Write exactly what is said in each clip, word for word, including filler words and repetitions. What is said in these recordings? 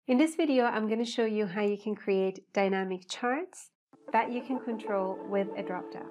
In this video, I'm going to show you how you can create dynamic charts that you can control with a dropdown.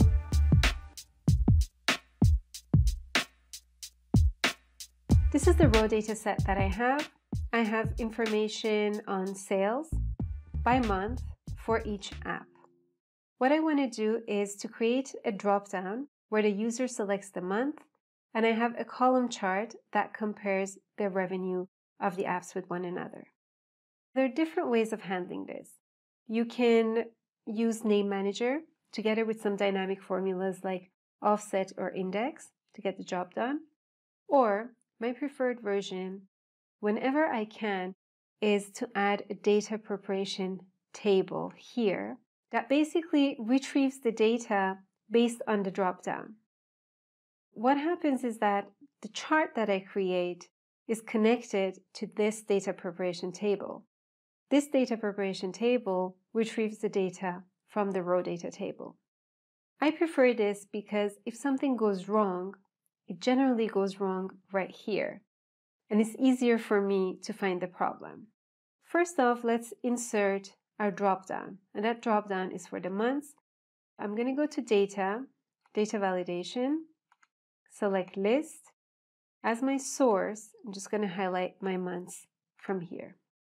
This is the raw data set that I have. I have information on sales by month for each app. What I want to do is to create a dropdown where the user selects the month, and I have a column chart that compares the revenue of the apps with one another. There are different ways of handling this. You can use Name Manager together with some dynamic formulas like offset or index to get the job done. Or my preferred version, whenever I can, is to add a data preparation table here that basically retrieves the data based on the dropdown. What happens is that the chart that I create is connected to this data preparation table. This data preparation table retrieves the data from the raw data table. I prefer this because if something goes wrong, it generally goes wrong right here, and it's easier for me to find the problem. First off, let's insert our dropdown, and that dropdown is for the months. I'm going to go to Data, Data Validation, select List. As my source, I'm just going to highlight my months from here.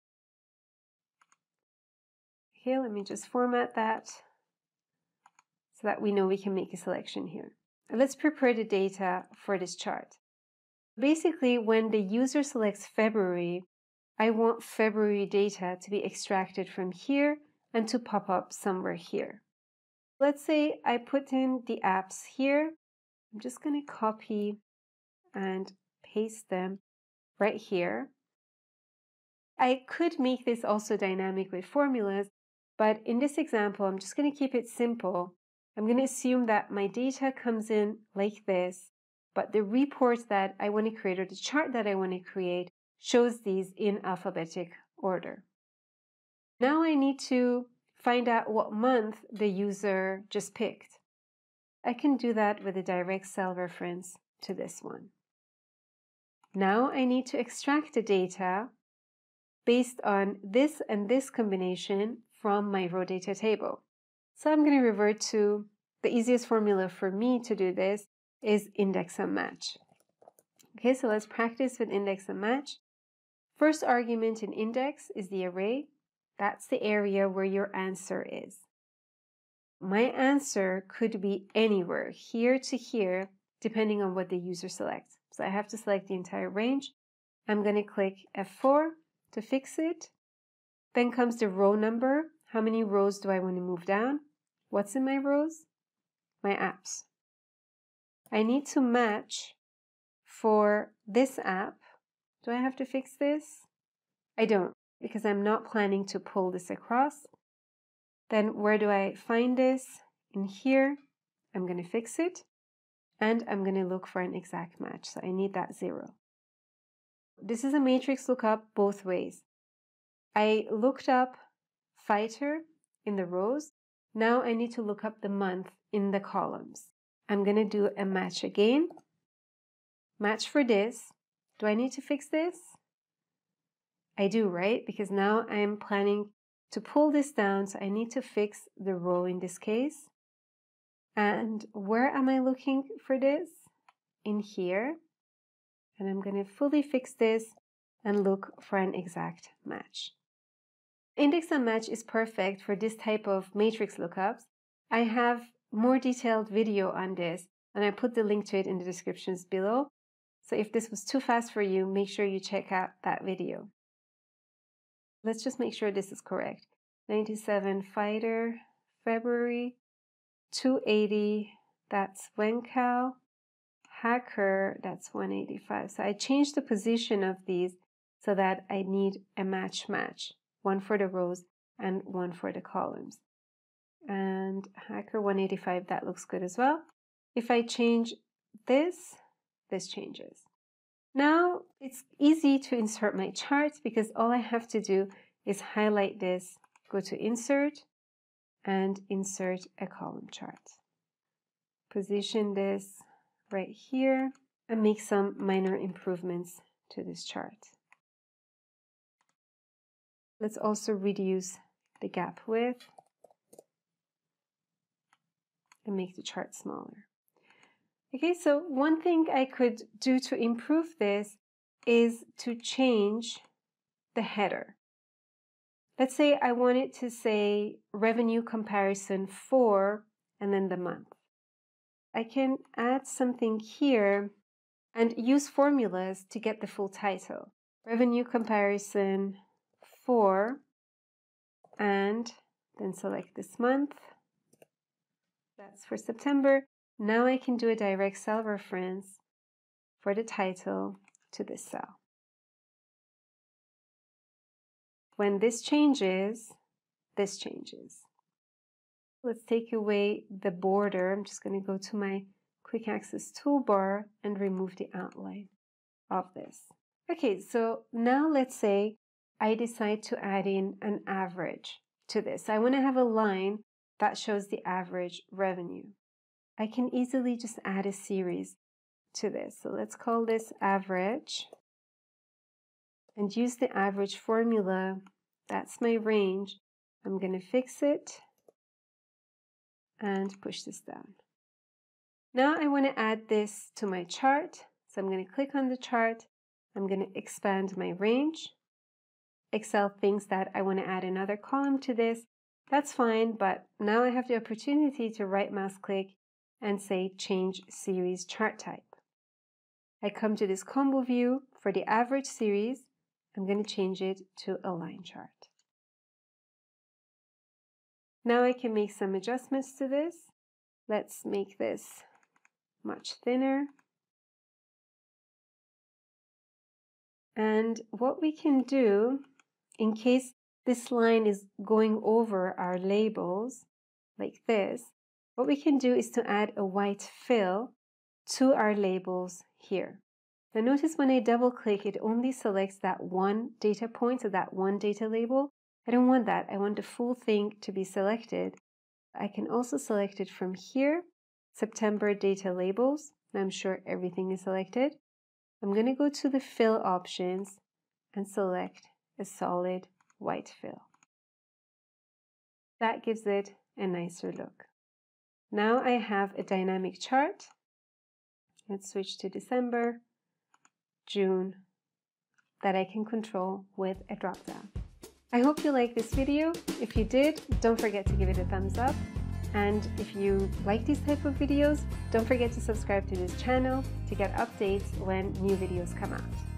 Okay, let me just format that so that we know we can make a selection here. Let's prepare the data for this chart. Basically, when the user selects February, I want February data to be extracted from here and to pop up somewhere here. Let's say I put in the apps here. I'm just going to copy and paste them right here. I could make this also dynamic with formulas, but in this example, I'm just going to keep it simple. I'm going to assume that my data comes in like this, but the report that I want to create or the chart that I want to create shows these in alphabetic order. Now I need to find out what month the user just picked. I can do that with a direct cell reference to this one. Now I need to extract the data based on this and this combination from my raw data table. So I'm going to revert to the easiest formula for me to do this is index and match. Okay, so let's practice with index and match. First argument in index is the array. That's the area where your answer is. My answer could be anywhere, here to here, depending on what the user selects. So I have to select the entire range. I'm going to click F four to fix it. Then comes the row number. How many rows do I want to move down? What's in my rows? My apps. I need to match for this app. Do I have to fix this? I don't, because I'm not planning to pull this across. Then where do I find this? In here. I'm going to fix it. And I'm going to look for an exact match. So I need that zero. This is a matrix lookup both ways. I looked up fighter in the rows. Now I need to look up the month in the columns. I'm going to do a match again. Match for this. Do I need to fix this? I do, right? Because now I'm planning to pull this down, so I need to fix the row in this case. And where am I looking for this? In here. And I'm going to fully fix this and look for an exact match. Index and match is perfect for this type of matrix lookups. I have more detailed video on this, and I put the link to it in the descriptions below. So if this was too fast for you, make sure you check out that video. Let's just make sure this is correct. ninety-seven fighter, February, two eighty, that's Wencal, hacker, that's one eighty-five. So I changed the position of these so that I need a match match. One for the rows and one for the columns. And hacker one eighty-five, that looks good as well. If I change this, this changes. Now it's easy to insert my charts because all I have to do is highlight this, go to Insert, and insert a column chart. Position this right here and make some minor improvements to this chart. Let's also reduce the gap width and make the chart smaller. Okay, so one thing I could do to improve this is to change the header. Let's say I want it to say revenue comparison for and then the month. I can add something here and use formulas to get the full title. Revenue comparison for, and then select this month. That's for September. Now I can do a direct cell reference for the title to this cell. When this changes, this changes. Let's take away the border. I'm just going to go to my quick access toolbar and remove the outline of this. Okay, so now let's say I decide to add in an average to this. I want to have a line that shows the average revenue. I can easily just add a series to this. So let's call this average and use the average formula. That's my range. I'm going to fix it and push this down. Now I want to add this to my chart. So I'm going to click on the chart. I'm going to expand my range. Excel thinks that I want to add another column to this. That's fine, but now I have the opportunity to right mouse click and say change series chart type. I come to this combo view for the average series. I'm going to change it to a line chart. Now I can make some adjustments to this. Let's make this much thinner. And what we can do, in case this line is going over our labels like this, what we can do is to add a white fill to our labels here. Now notice when I double click, it only selects that one data point, so that one data label. I don't want that. I want the full thing to be selected. I can also select it from here, September data labels. I'm sure everything is selected. I'm going to go to the fill options and select a solid white fill. That gives it a nicer look. Now I have a dynamic chart. Let's switch to December, June, that I can control with a drop-down. I hope you liked this video. If you did, don't forget to give it a thumbs up. And if you like these type of videos, don't forget to subscribe to this channel to get updates when new videos come out.